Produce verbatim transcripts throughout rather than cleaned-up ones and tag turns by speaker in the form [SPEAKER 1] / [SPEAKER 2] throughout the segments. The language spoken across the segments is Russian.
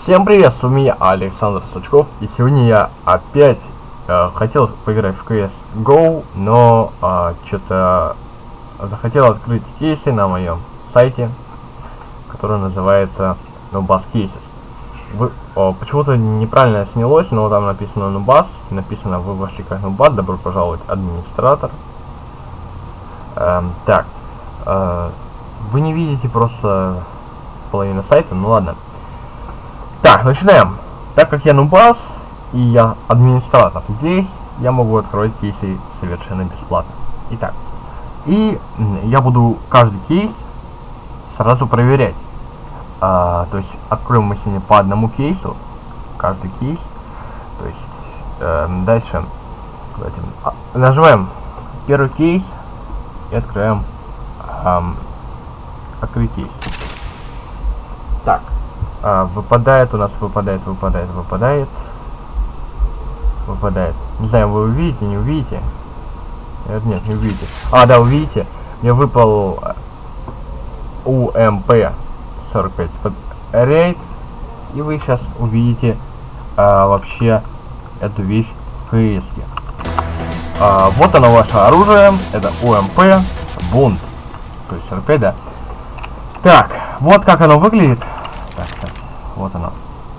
[SPEAKER 1] Всем привет, с вами я, Александр Сачков, и сегодня я опять э, хотел поиграть в си эс го, но э, что-то захотел открыть кейсы на моем сайте, который называется Nubas Cases. Почему-то неправильно снялось, но там написано Nubas, написано вы вошли как Nubas, добро пожаловать, администратор. Э, так, э, вы не видите просто половину сайта, ну ладно. Так, начинаем. Так как я Nubas и я администратор здесь, я могу открыть кейсы совершенно бесплатно. Итак, и я буду каждый кейс сразу проверять. А, то есть откроем мы сегодня по одному кейсу, каждый кейс. То есть э, дальше давайте, а, нажимаем первый кейс и открываем э, открыть кейс. Так. А, выпадает у нас, выпадает, выпадает, выпадает, выпадает. Не знаю, вы увидите, не увидите? Нет, не увидите. А, да, увидите. Мне выпал у эм пэ сорок пять под рейд, и вы сейчас увидите а, вообще эту вещь в кэ эс-ке. А, вот оно, ваше оружие. Это у эм пэ бунт. То есть сорок пять, да. Так, вот как оно выглядит. Так, сейчас, вот оно.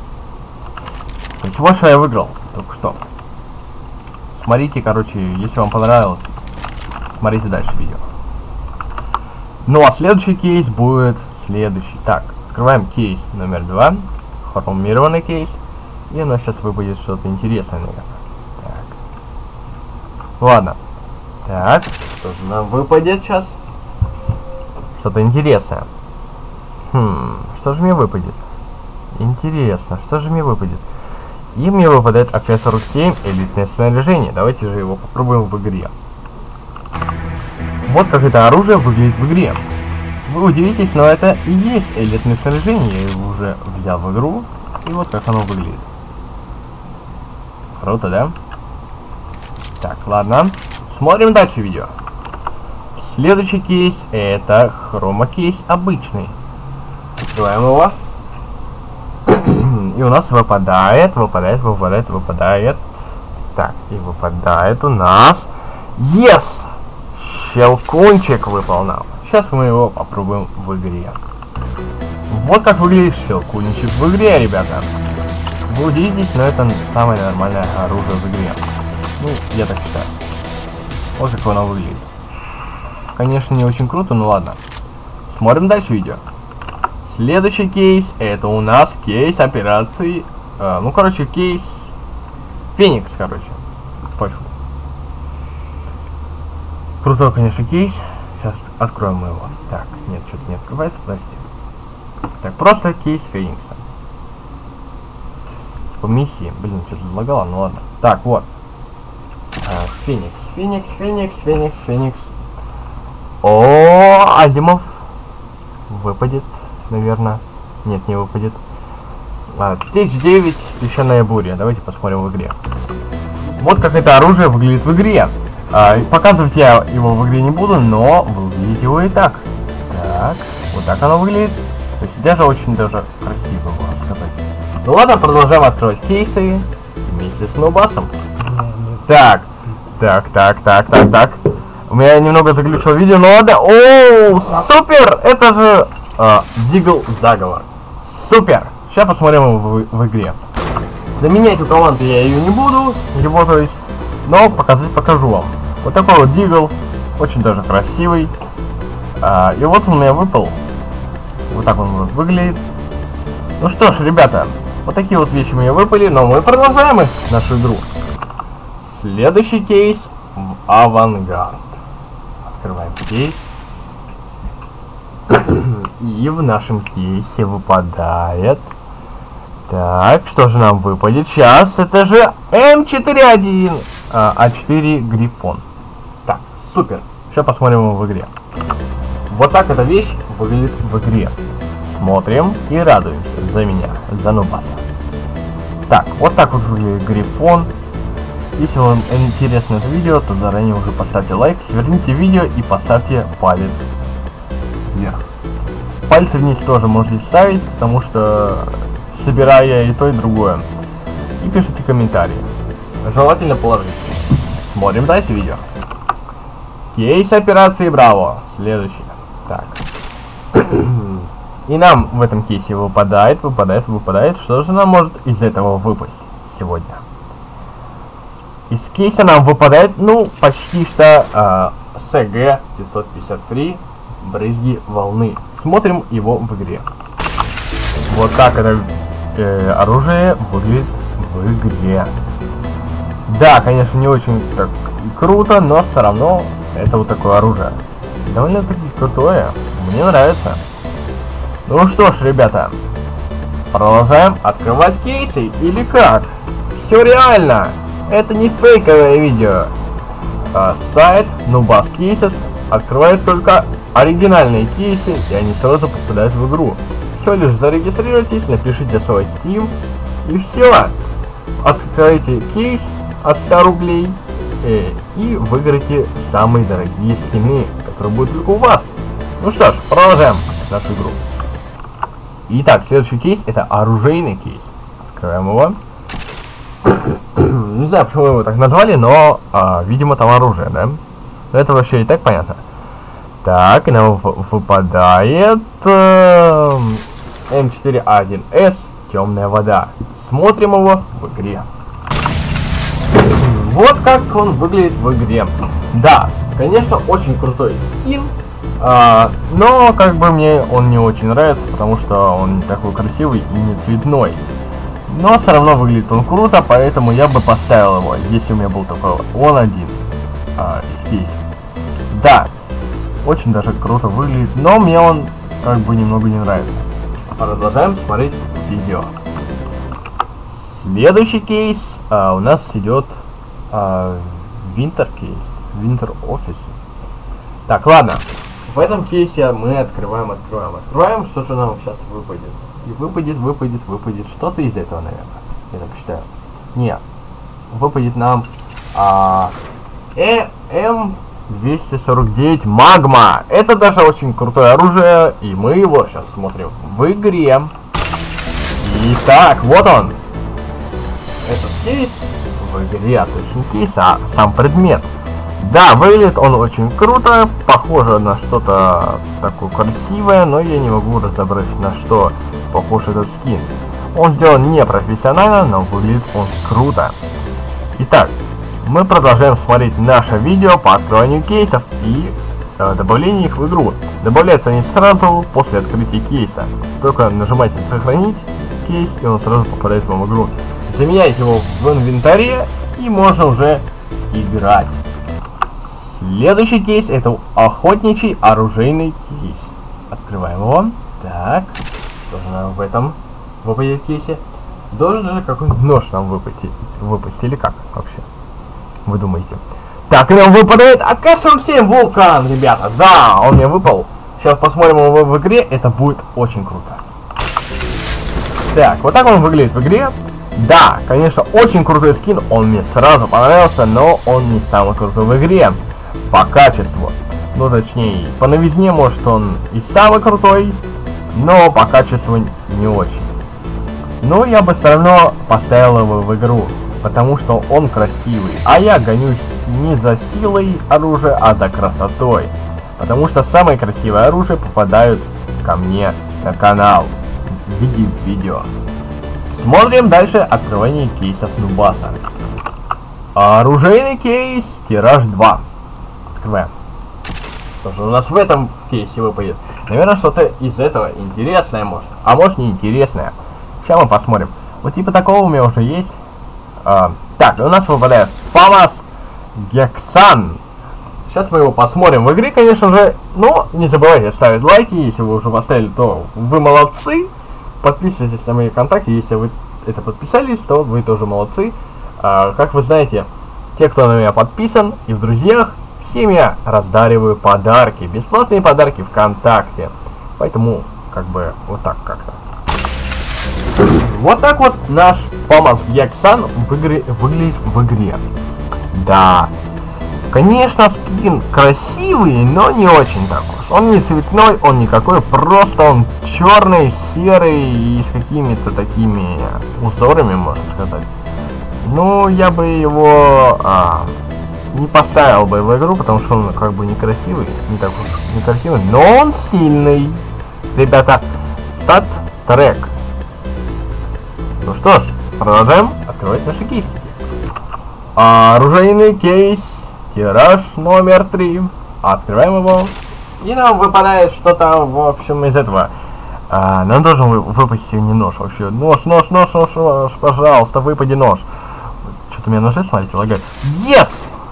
[SPEAKER 1] То есть вот что я выиграл только что. Смотрите, короче, если вам понравилось, смотрите дальше видео. Ну а следующий кейс будет следующий. Так, открываем кейс номер два. Хромированный кейс. И у нас сейчас выпадет что-то интересное, наверное. Так. Ладно. Так, что же нам выпадет сейчас? Что-то интересное. Хм, что же мне выпадет? Интересно, что же мне выпадет? И мне выпадает а ка сорок семь элитное снаряжение. Давайте же его попробуем в игре. Вот как это оружие выглядит в игре. Вы удивитесь, но это и есть элитное снаряжение. Я его уже взял в игру. И вот как оно выглядит. Круто, да? Так, ладно. Смотрим дальше видео. Следующий кейс это хромакейс обычный. Открываем его. И у нас выпадает, выпадает, выпадает, выпадает. Так, и выпадает у нас... Yes! Щелкунчик выпал нам. Сейчас мы его попробуем в игре. Вот как выглядит щелкунчик в игре, ребята. Вы удивитесь, но это самое нормальное оружие в игре. Ну, я так считаю. Вот как оно выглядит. Конечно, не очень круто, но ладно. Смотрим дальше видео. Следующий кейс это у нас кейс операции. Э, ну, короче, кейс Феникс, короче. Пошел. Крутой, конечно, кейс. Сейчас откроем мы его. Так, нет, что-то не открывается, подождите. Так, просто кейс Феникса. По миссии. Блин, что-то залагало, ну ладно. Так, вот. А, Феникс, Феникс, Феникс, Феникс, Феникс. О, Азимов выпадет. Наверное. Нет, не выпадет. А, Т девять, песчаная буря. Давайте посмотрим в игре. Вот как это оружие выглядит в игре. А, показывать я его в игре не буду, но вы увидите его и так. Так, вот так оно выглядит. То есть даже очень даже красиво, можно сказать. Ну ладно, продолжаем открывать кейсы вместе с Нубасом. Так, так, так, так, так, так. У меня немного заглючило видео, но ладно. О, супер! Это же... Uh, Дигл заговор. Супер! Сейчас посмотрим его в, в игре. Заменять у команды я ее не буду, его то есть, но показать покажу вам. Вот такой вот Дигл, очень даже красивый. Uh, и вот он у меня выпал. Вот так он вот выглядит. Ну что ж, ребята, вот такие вот вещи у меня выпали, но мы продолжаем их, нашу игру. Следующий кейс в Авангард. Открываем кейс. И в нашем кейсе выпадает... Так, что же нам выпадет сейчас? Это же эм четыре один а четыре Грифон. Так, супер. Сейчас посмотрим его в игре. Вот так эта вещь выглядит в игре. Смотрим и радуемся за меня, за Нубаса. Так, вот так вот выглядит Грифон. Если вам интересно это видео, то заранее уже поставьте лайк, сверните видео и поставьте палец вверх. Пальцы вниз тоже можете ставить, потому что собирая и то, и другое. И пишите комментарии. Желательно положительные. Смотрим дальше видео. Кейс операции Браво. Следующий. Так. И нам в этом кейсе выпадает, выпадает, выпадает. Что же нам может из этого выпасть сегодня? Из кейса нам выпадает, ну, почти что э, эс гэ пятьсот пятьдесят три брызги волны. Смотрим его в игре. Вот так это э, оружие выглядит в игре. Да, конечно, не очень так круто, но все равно это вот такое оружие. Довольно-таки крутое. Мне нравится. Ну что ж, ребята, продолжаем открывать кейсы или как? Все реально! Это не фейковое видео. А, сайт Nubas Cases открывает только оригинальные кейсы, и они сразу попадают в игру. Все лишь зарегистрируйтесь, напишите свой Steam, и все. Откройте кейс от ста рублей э, и выиграете самые дорогие скины, которые будут только у вас. Ну что ж, продолжаем нашу игру. Итак, следующий кейс это оружейный кейс. Открываем его. Не знаю, почему его так назвали, но, а, видимо, там оружие, да? Но это вообще и так понятно. Так, и нам выпадает э, эм четыре а один эс темная вода. Смотрим его в игре. Вот как он выглядит в игре. Да, конечно, очень крутой скин, а, но как бы мне он не очень нравится, потому что он не такой красивый и не цветной. Но все равно выглядит он круто, поэтому я бы поставил его, если у меня был такой он один а, из кейсов. Да, очень даже круто выглядит, но мне он как бы немного не нравится. Продолжаем смотреть видео. Следующий кейс а, у нас идет а, Winter кейс, Winter Office. Так, ладно. В этом кейсе мы открываем, открываем, открываем. Что же нам сейчас выпадет? И выпадет, выпадет, выпадет. Что-то из этого, наверное. Я так считаю. Нет. Выпадет нам а, эм двести сорок девять Магма. Это даже очень крутое оружие. И мы его сейчас смотрим в игре. Итак, вот он. Этот кейс в игре. То есть не кейс, а сам предмет. Да, выглядит он очень круто, похоже на что-то такое красивое, но я не могу разобрать, на что похож этот скин. Он сделан не профессионально, но выглядит он круто. Итак, мы продолжаем смотреть наше видео по открыванию кейсов и э, добавлению их в игру. Добавляются они сразу после открытия кейса. Только нажимайте «Сохранить кейс», и он сразу попадает вам в игру. Заменяйте его в инвентаре, и можно уже играть. Следующий кейс это охотничий оружейный кейс. Открываем его. Так, что же нам в этом выпадет кейсе? Должен даже какой-нибудь нож нам выпасть, выпасть или как вообще? Вы думаете? Так, и нам выпадает а ка сорок семь Вулкан, ребята. Да, он мне выпал. Сейчас посмотрим его в игре, это будет очень круто. Так, вот так он выглядит в игре. Да, конечно, очень крутой скин, он мне сразу понравился, но он не самый крутой в игре. По качеству, ну точнее, по новизне может он и самый крутой, но по качеству не очень. Но я бы все равно поставил его в игру, потому что он красивый, а я гонюсь не за силой оружия, а за красотой, потому что самые красивые оружия попадают ко мне на канал в виде видео. Смотрим дальше открывание кейсов Нубаса. Оружейный кейс тираж два. Открываем. Что же у нас в этом кейсе выпадет? Наверное, что-то из этого интересное может. А может не интересное. Сейчас мы посмотрим. Вот типа такого у меня уже есть. А, так, у нас выпадает FAMAS Gexan. Сейчас мы его посмотрим в игре, конечно же. Но не забывайте ставить лайки. Если вы уже поставили, то вы молодцы. Подписывайтесь на мои контакты. Если вы это подписались, то вы тоже молодцы. А, как вы знаете, те, кто на меня подписан и в друзьях, всем я раздариваю подарки, бесплатные подарки ВКонтакте. Поэтому, как бы, вот так как-то. Вот так вот наш FAMAS Gexan в игре, выглядит в игре. Да. Конечно, скин красивый, но не очень так уж. Он не цветной, он никакой, просто он черный, серый и с какими-то такими узорами, можно сказать. Ну, я бы его а, не поставил бы в игру, потому что он как бы некрасивый, не так уж некрасивый, но он сильный. Ребята, стат трек. Ну что ж, продолжаем открывать наши кейсы. Оружейный кейс. Тираж номер три. Открываем его. И нам выпадает что-то, в общем, из этого. А, нам должен вы, выпасть сегодня нож вообще. Нож, нож, нож, нож, нож, пожалуйста, выпади нож. Что-то у меня ножи, смотрите, лагает. Yes!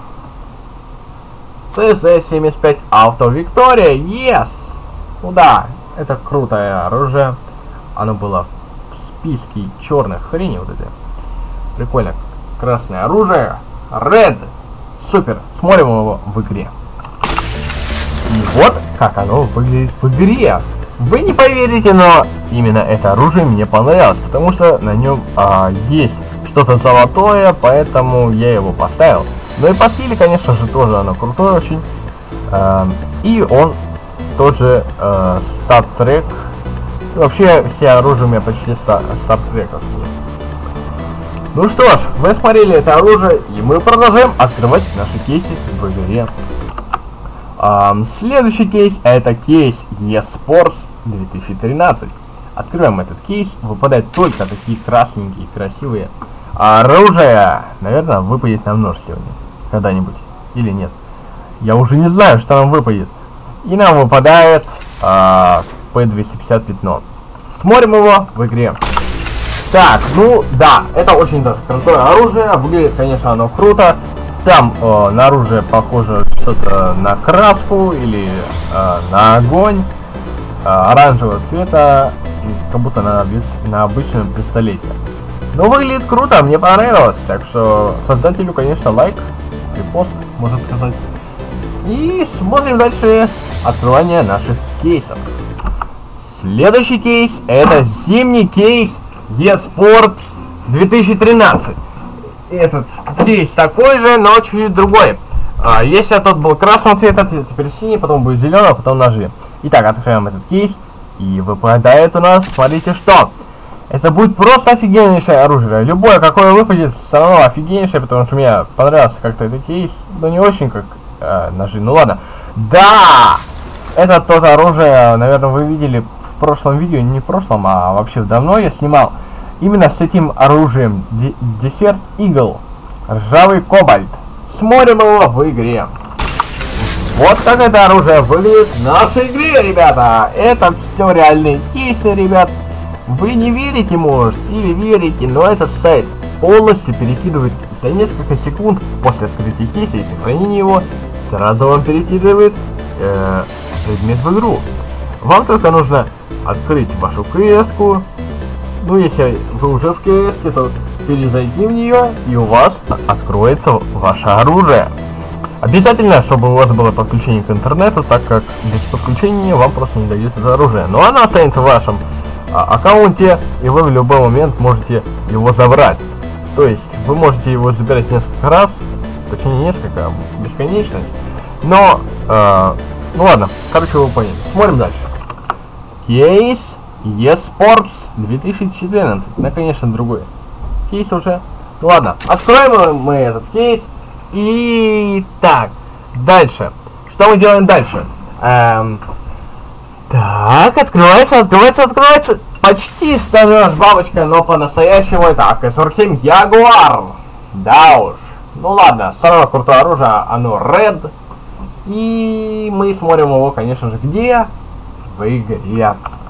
[SPEAKER 1] си зет семьдесят пять Auto Victoria. Yes! Ну да, это крутое оружие. Оно было в списке черных хрени вот эти. Прикольно. Красное оружие. Red. Супер, смотрим его в игре. И вот как оно выглядит в игре. Вы не поверите, но именно это оружие мне понравилось, потому что на нем а, есть что-то золотое, поэтому я его поставил. Ну и по силе, конечно же, тоже оно крутое очень. А, и он тоже а, стат-трек. Вообще все оружия у меня почти стат-трековские. Ну что ж, вы смотрели это оружие, и мы продолжаем открывать наши кейсы в игре. Um, следующий кейс, это кейс eSports две тысячи тринадцать. Открываем этот кейс, выпадают только такие красненькие, красивые. Оружие, наверное, выпадет нам нож сегодня, когда-нибудь, или нет. Я уже не знаю, что нам выпадет. И нам выпадает uh, пэ двести пятьдесят пятно. Смотрим его в игре. Так, ну да, это очень даже крутое оружие, выглядит, конечно, оно круто. Там э, на оружие похоже что-то на краску или э, на огонь э, оранжевого цвета, как будто на, на обычном пистолете. Но выглядит круто, мне понравилось, так что создателю, конечно, лайк, репост, можно сказать. И смотрим дальше открывание наших кейсов. Следующий кейс, это зимний кейс eSports две тысячи тринадцать. Этот кейс такой же, но чуть другой. А, если тот был красного цвета, теперь синий, потом будет зеленый, а потом ножи. Итак, открываем этот кейс. И выпадает у нас, смотрите что. Это будет просто офигеннейшее оружие. Любое, какое выпадет, все равно офигеннейшее, потому что мне понравился как-то этот кейс. Но не очень как э, ножи. Ну ладно. Да! Это тот оружие, наверное, вы видели в прошлом видео, не в прошлом, а вообще давно я снимал. Именно с этим оружием Desert Eagle. Ржавый кобальт. Смотрим его в игре. Вот как это оружие выглядит в нашей игре, ребята. Это все реальные кейсы, ребят. Вы не верите, может, или верите, но этот сайт полностью перекидывает за несколько секунд после открытия кейса и сохранения его. Сразу вам перекидывает э, предмет в игру. Вам только нужно открыть вашу кэску. Ну, если вы уже в кэске, то перезайти в нее, и у вас откроется ваше оружие. Обязательно, чтобы у вас было подключение к интернету, так как без подключения вам просто не дают это оружие. Но оно останется в вашем а, аккаунте, и вы в любой момент можете его забрать. То есть, вы можете его забирать несколько раз, точнее не несколько, а бесконечность. Но, э, ну ладно, короче, вы поняли. Смотрим дальше. Кейс eSports две тысячи четырнадцать. Ну, конечно, другой кейс уже. Ну ладно, откроем мы этот кейс. И так, дальше. Что мы делаем дальше? Эм, так, открывается, открывается, открывается. Почти что наш бабочка, но по-настоящему это а ка сорок семь Jaguar. Да уж. Ну ладно, самое крутое оружие, оно Red. И мы смотрим его, конечно же, где? В игре.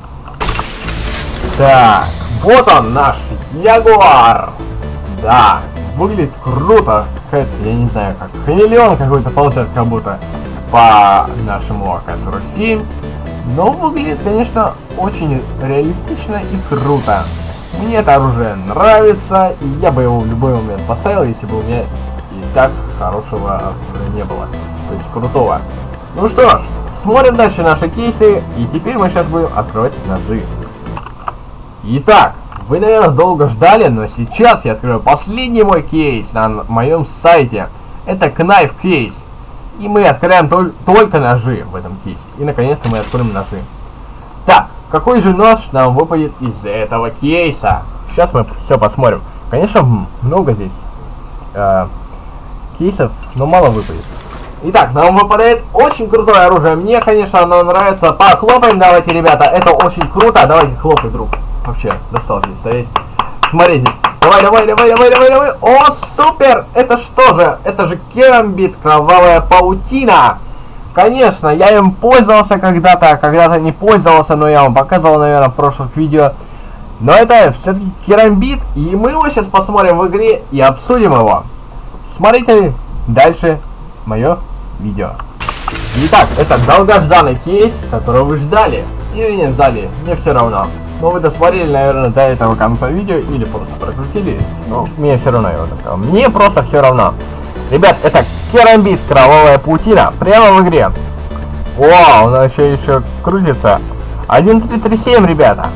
[SPEAKER 1] Так, вот он, наш Jaguar. Да, выглядит круто. Какая-то, я не знаю, как хамелеон какой-то ползет, как будто по нашему а ка сорок семь. Но выглядит, конечно, очень реалистично и круто. Мне это оружие нравится, и я бы его в любой момент поставил, если бы у меня и так хорошего оружия не было. То есть крутого. Ну что ж, смотрим дальше наши кейсы, и теперь мы сейчас будем открывать ножи. Итак, вы, наверное, долго ждали, но сейчас я открою последний мой кейс на моем сайте. Это Knife Case. И мы откроем тол только ножи в этом кейсе. И наконец-то мы откроем ножи. Так, какой же нож нам выпадет из этого кейса? Сейчас мы все посмотрим. Конечно, много здесь э, кейсов, но мало выпадет. Итак, нам выпадает очень крутое оружие. Мне, конечно, оно нравится. Похлопаем, давайте, ребята. Это очень круто. Давайте хлопай, друг. Вообще, достал здесь стоять. Смотри здесь. Давай, давай, давай, давай, давай, давай. О, супер! Это что же? Это же керамбит, кровавая паутина. Конечно, я им пользовался когда-то, когда-то не пользовался, но я вам показывал, наверное, в прошлых видео. Но это все-таки керамбит, и мы его сейчас посмотрим в игре и обсудим его. Смотрите дальше мое видео. Итак, это долгожданный кейс, который вы ждали. Или не ждали, мне все равно. Но вы досмотрели, наверное, до этого конца видео, или просто прокрутили. Ну, мне все равно, я вот сказал. Мне просто все равно. Ребят, это керамбит, кровавая паутина, прямо в игре. Вау, он еще еще крутится. один три три семь, ребята.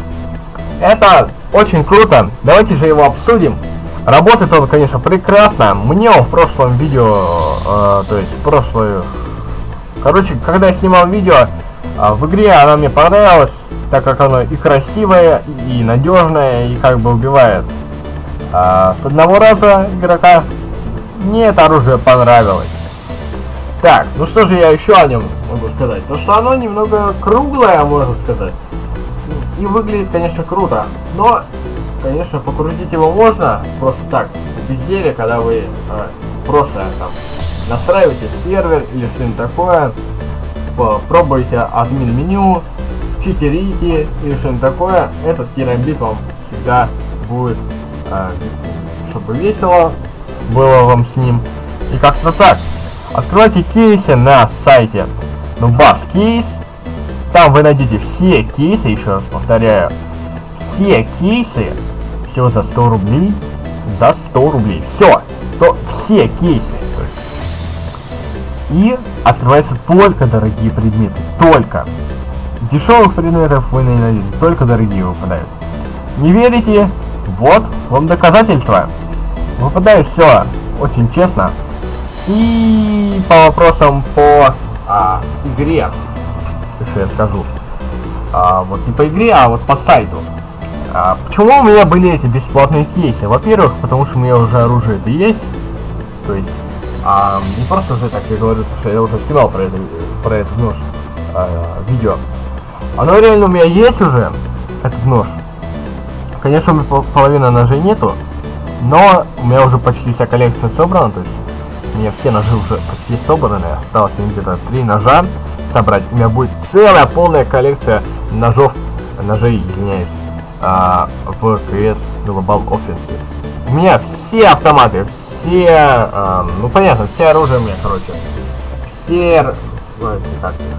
[SPEAKER 1] Это очень круто. Давайте же его обсудим. Работает он, конечно, прекрасно. Мне он в прошлом видео, э, то есть в прошлую... Короче, когда я снимал видео, э, в игре она мне понравилась, так как оно и красивое, и надежное, и как бы убивает э, с одного раза игрока. Мне это оружие понравилось. Так, ну что же я еще о нем могу сказать? То, что оно немного круглое, можно сказать. И выглядит, конечно, круто. Но, конечно, покрутить его можно просто так, без дела, когда вы э, просто там настраиваете сервер или что-нибудь такое, пробуете админ меню, читерите или что-нибудь такое. Этот керамбит вам всегда будет, э, чтобы весело было вам с ним. И как-то так. Откройте кейсы на сайте Нубас Кейс. Там вы найдете все кейсы, еще раз повторяю, все кейсы всего за сто рублей. За сто рублей. Все. То все кейсы. И открываются только дорогие предметы. Только. Дешевых предметов вы не найдете. Только дорогие выпадают. Не верите? Вот вам доказательства. Выпадает все очень честно. И по вопросам по а, игре, что я скажу, а, вот не по игре, а вот по сайту. А, почему у меня были эти бесплатные кейсы? Во-первых, потому что у меня уже оружие это есть. То есть, а, не просто же так я говорю, потому что я уже снимал про, это, про этот нож а, видео. Оно реально у меня есть уже, этот нож. Конечно, у меня половины ножей нету, но у меня уже почти вся коллекция собрана, то есть у меня все ножи уже почти собраны, осталось мне где-то три ножа собрать. У меня будет целая полная коллекция ножов, ножей, извиняюсь, а, в си эс Global Offensive. У меня все автоматы, все, а, ну понятно, все оружие у меня, короче, все, как их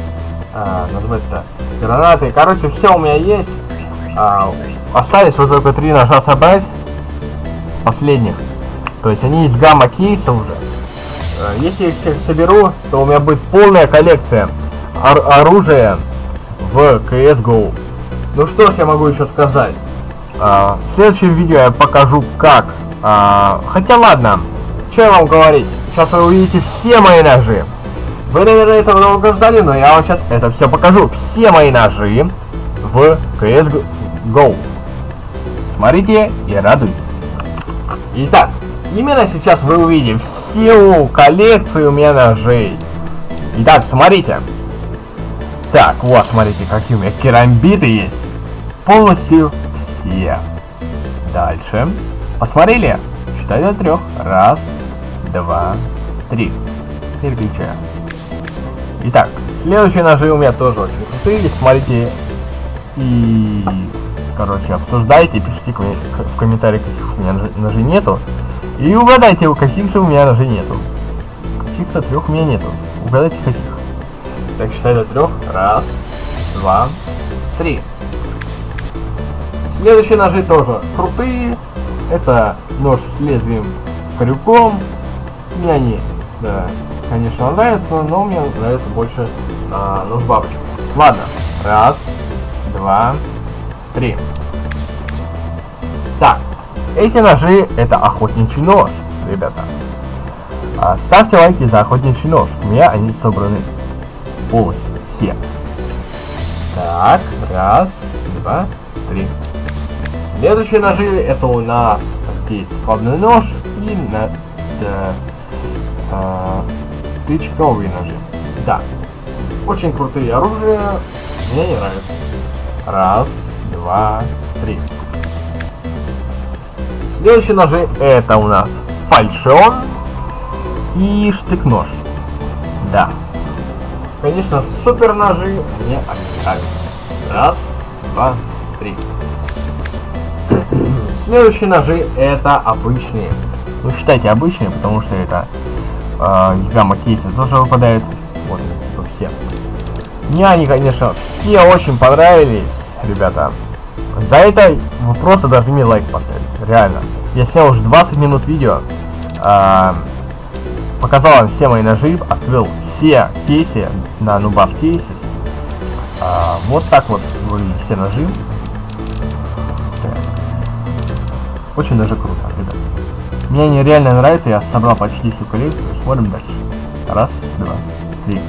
[SPEAKER 1] а, назвать-то, гранаты, короче, все у меня есть. А, остались вот только три ножа собрать, последних. То есть они из гамма кейса уже. Если я их всех соберу, то у меня будет полная коллекция ор оружия в си эс го. Ну что ж я могу еще сказать. А, в следующем видео я покажу как. А, хотя ладно, что я вам говорить. Сейчас вы увидите все мои ножи. Вы, наверное, этого долго ждали, но я вам сейчас это все покажу. Все мои ножи в си эс го. Смотрите и радуйтесь. Итак, именно сейчас вы увидите всю коллекцию у меня ножей. Итак, смотрите. Так, вот, смотрите, какие у меня керамбиты есть. Полностью все. Дальше. Посмотрели? Считай до трех. Раз, два, три. Переключаем. Итак, следующие ножи у меня тоже очень крутые. Смотрите и... Короче, обсуждайте, пишите в комментариях, каких у меня ножей нету. И угадайте, у каких же у меня ножей нету. Каких-то трех у меня нету. Угадайте, каких. Так, считай до трех. Раз, два, три. Следующие ножи тоже крутые. Это нож с лезвием крюком. Мне они, да, конечно, нравятся, но мне нравится больше а, нож бабочка. Ладно. Раз, два, три. Так, эти ножи это охотничий нож, ребята. А, ставьте лайки за охотничий нож. У меня они собраны полностью. Все. Так, раз, два, три. Следующие ножи это у нас здесь складной нож и на, да, а, тычковые ножи. Да. Очень крутые оружия. Мне не нравится. Раз, два, три. Следующие ножи это у нас фальшион и штык-нож. Да. Конечно, супер ножи мне нравятся. Раз, два, три. Следующие ножи это обычные. Ну, считайте обычные, потому что это э, из гамма кейса тоже выпадают. Вот они, типа, все. Мне они, конечно, все очень понравились, ребята. За это вы просто должны мне лайк поставить. Реально. Я снял уже двадцать минут видео. Э, показал вам все мои ножи. Открыл все кейсы на Nubas Cases. Э, вот так вот выглядят все ножи. Так. Очень даже круто, ребят. Мне они реально нравятся. Я собрал почти всю коллекцию. Смотрим дальше. Раз, два, три.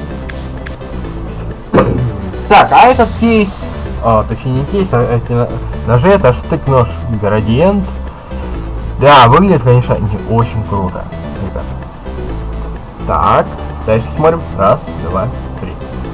[SPEAKER 1] Так, а этот кейс, а, точнее не кейс, а эти ножи, это штык-нож Градиент. Да, выглядит, конечно, не очень круто, ребята. Так, дальше смотрим. Раз, два, три.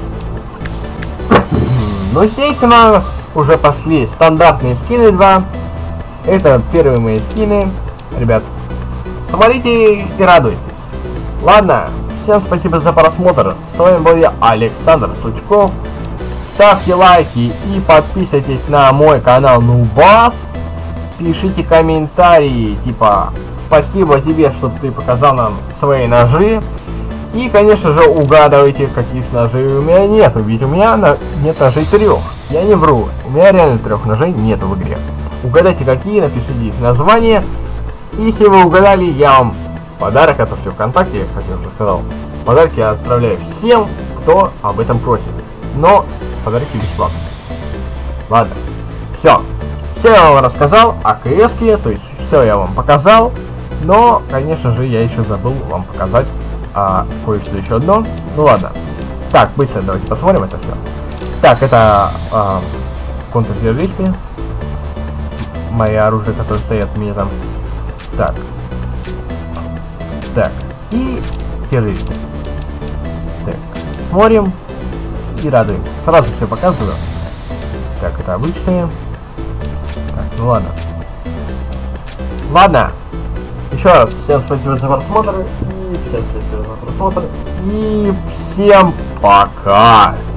[SPEAKER 1] Ну, здесь у нас уже пошли стандартные скины два. Это первые мои скины. Ребят, смотрите и радуйтесь. Ладно, всем спасибо за просмотр. С вами был я, Александр Сучков. Ставьте лайки и подписывайтесь на мой канал Nubas. Пишите комментарии, типа спасибо тебе, что ты показал нам свои ножи. И, конечно же, угадывайте, каких ножей у меня нету. Ведь у меня на... нет ножей трех. Я не вру. У меня реально трех ножей нет в игре. Угадайте, какие, напишите их название. И если вы угадали, я вам подарок, это все ВКонтакте, как я уже сказал. Подарки я отправляю всем, кто об этом просит. Но подарки бесплатно. Ладно. Все. Все я вам рассказал о КСке, то есть все я вам показал. Но, конечно же, я еще забыл вам показать а, кое-что еще одно. Ну ладно. Так, быстро давайте посмотрим это все. Так, это а, контртеррористы. Мои оружия, которые стоят у меня там. Так. Так. И террористы. Так. Смотрим и радуемся. Сразу все показываю. Так, это обычные. Так, ну ладно. Ладно. Еще раз всем спасибо за просмотр. И всем спасибо за просмотр. И всем пока.